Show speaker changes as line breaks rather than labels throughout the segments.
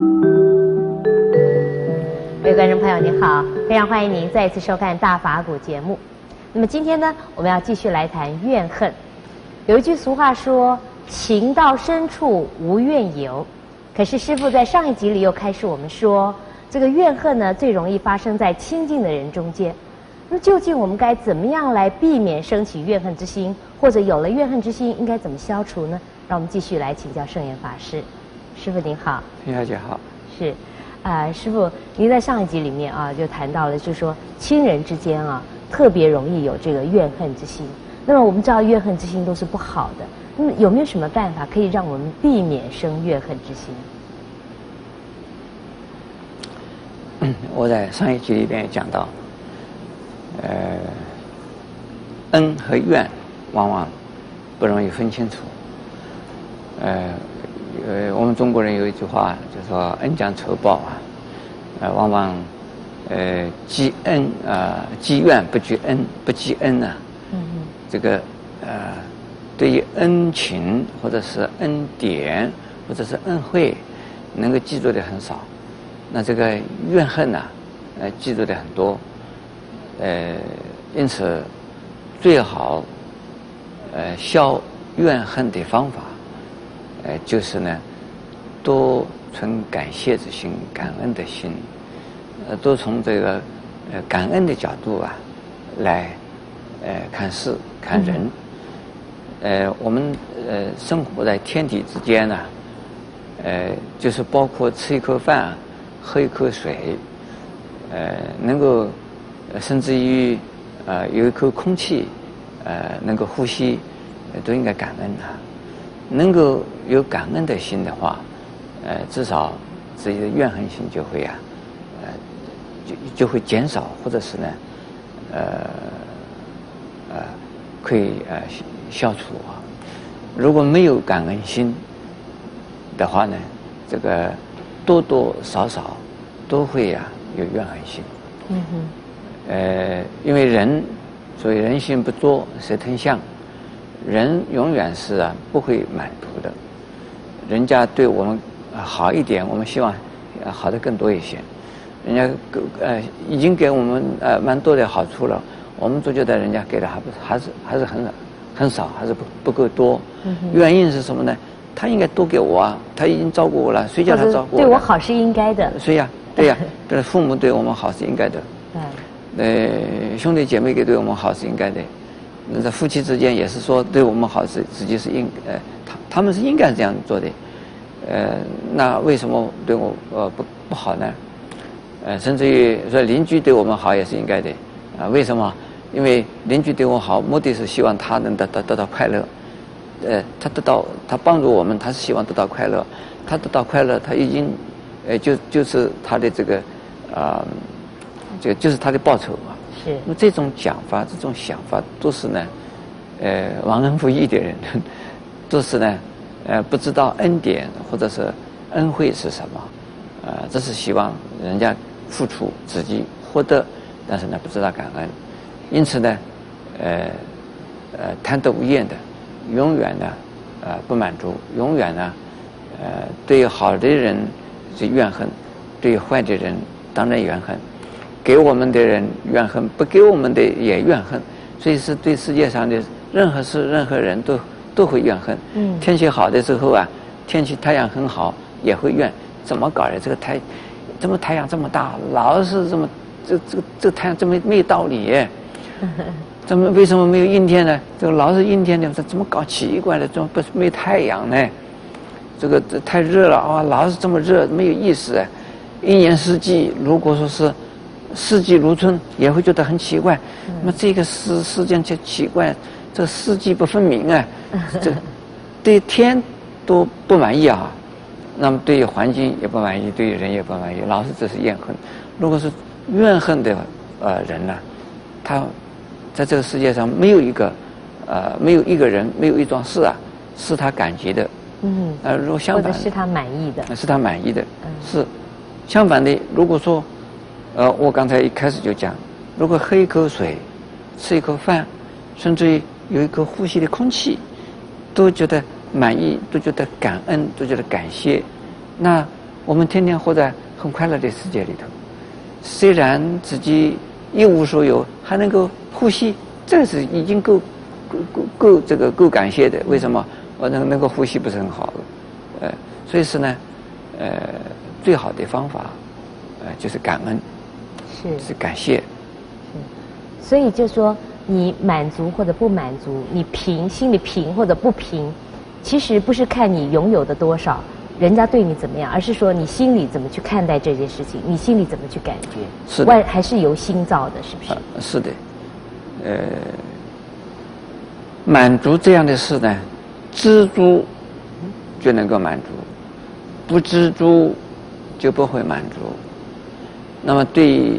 各位观众朋友，您好，非常欢迎您再一次收看《大法古》节目。那么今天呢，我们要继续来谈怨恨。有一句俗话说：“情到深处无怨尤。”可是师父在上一集里又开示我们说，这个怨恨呢，最容易发生在亲近的人中间。那么究竟我们该怎么样来避免升起怨恨之心，或者有了怨恨之心，应该怎么消除呢？让我们继续来请教圣严法师。师父您好。
陈小姐好。
是。师父，您在上一集里面啊，就谈到了，就是说亲人之间啊，特别容易有这个怨恨之心。那么我们知道怨恨之心都是不好的，那么有没有什么办法可以让我们避免生怨恨之心？
我在上一集里边也讲到，恩和怨往往不容易分清楚。我们中国人有一句话，就说恩将仇报啊，往往积恩积怨不积恩，不积恩啊。这个对于恩情或者是恩典或者是恩惠，能够记住的很少。那这个怨恨呢，记住的很多。因此最好消怨恨的方法。就是呢，多存感谢之心、感恩的心，多从这个感恩的角度啊，来看事、看人。我们生活在天地之间呢，就是包括吃一口饭、喝一口水，能够甚至于有一口空气，能够呼吸，都应该感恩啊。能够有感恩的心的话，至少自己的怨恨心就会就会减少，或者是呢，可以消除啊。如果没有感恩心的话呢，这个多多少少都会有怨恨心。因为人所以人心不作，蛇吞象。人永远是不会满足的，人家对我们好一点，我们希望好的更多一些。人家已经给我们蛮多的好处了，我们都觉得人家给的还是很少，还是不够多。原因是什么呢？他应该多给我啊，他已经照顾我了，谁叫他照顾我？
对我好是应该的。
是呀，对呀，对父母对我们好是应该的。兄弟姐妹给对我们好是应该的。那在夫妻之间也是说对我们好，实际是他们是应该这样做的。那为什么对我不好呢？甚至于说邻居对我们好也是应该的啊。为什么？因为邻居对我好，目的是希望他能得到快乐。他帮助我们，他是希望得到快乐。他得到快乐，他已经就是他的这个就是他的报酬啊。那么这种讲法、这种想法，都是呢，忘恩负义的人，都是呢，不知道恩典或者是恩惠是什么，这是希望人家付出自己获得，但是呢不知道感恩，因此呢，贪得无厌的，永远呢，不满足，永远呢，对好的人是怨恨，对坏的人当然怨恨。给我们的人怨恨，不给我们的也怨恨，所以是对世界上的任何事、任何人都会怨恨。天气好的时候啊，太阳很好也会怨，怎么搞的？这个太阳这么大，老是这么这太阳这么没有道理耶。为什么没有阴天呢？这个老是阴天的，这怎么搞奇怪的？怎么不是没有太阳呢？这太热了啊，老是这么热，没有意思。一年四季，如果说是四季如春，也会觉得很奇怪。那么这个世间就奇怪，这四季不分明啊，这对天都不满意啊，那么对于环境也不满意，对于人也不满意，老是这是怨恨。如果是怨恨的人呢，他在这个世界上没有一个人，没有一桩事啊是他感激的。如果相反，
或者是他满意的，
是他满意的，是相反的。如果说我刚才一开始就讲，如果喝一口水，吃一口饭，甚至于有一口呼吸的空气，都觉得满意，都觉得感恩，都觉得感谢，那我们天天活在很快乐的世界里头，虽然自己一无所有，还能够呼吸，这是已经够感谢的。为什么我能够呼吸不是很好的？所以是呢，最好的方法，就是感恩，是感谢。
所以就说你满足或者不满足，你心里平或者不平，其实不是看你拥有的多少，人家对你怎么样，而是说你心里怎么去看待这件事情，你心里怎么去感觉。
是的，
还是由心造的，是不是？
是的，满足这样的事呢，知足就能够满足，不知足就不会满足。那么对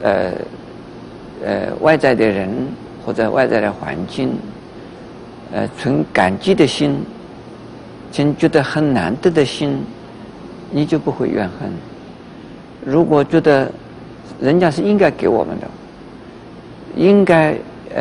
外在的人或者外在的环境，存感激的心，觉得很难得的心，你就不会怨恨。如果觉得人家是应该给我们的，应该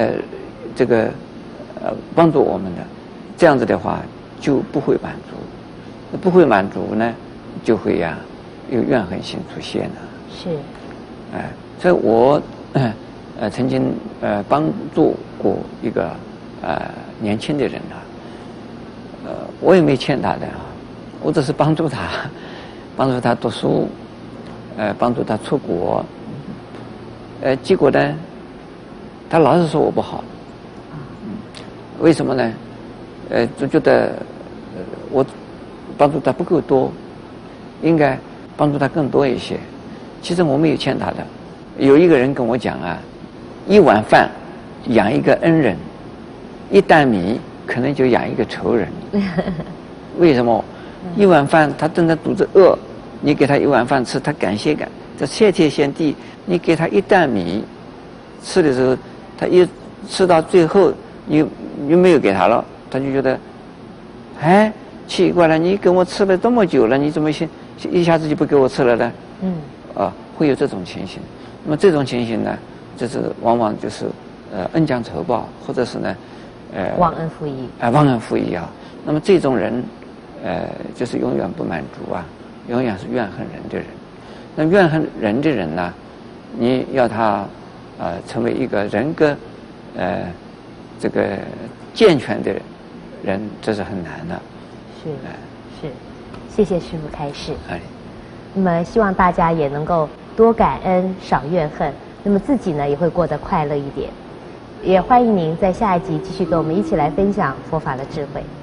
帮助我们的，这样子的话就不会满足，不会满足呢，就会有怨恨心出现了。
是，
所以我曾经帮助过一个年轻的人我也没欠他的我只是帮助他读书，帮助他出国，结果呢，他老是说我不好，为什么呢？就觉得我帮助他不够多，应该帮助他更多一些。其实我没有欠他的。有一个人跟我讲一碗饭养一个恩人，一担米可能就养一个仇人。为什么？一碗饭他正在肚子饿，你给他一碗饭吃，他感谢感，这谢天谢地。你给他一担米吃的时候，他一吃到最后你没有给他了，他就觉得奇怪了，你跟我吃了这么久了，你怎么一下子就不给我吃了呢？会有这种情形。那么这种情形呢，就是往往就是恩将仇报，或者是呢
忘恩负义。
忘恩负义那么这种人就是永远不满足永远是怨恨人的人。那怨恨人的人呢，你要他成为一个人格这个健全的人，这是很难的。
是，谢谢师父开示。那么希望大家也能够多感恩，少怨恨，那么自己呢也会过得快乐一点。也欢迎您在下一集继续跟我们一起来分享佛法的智慧。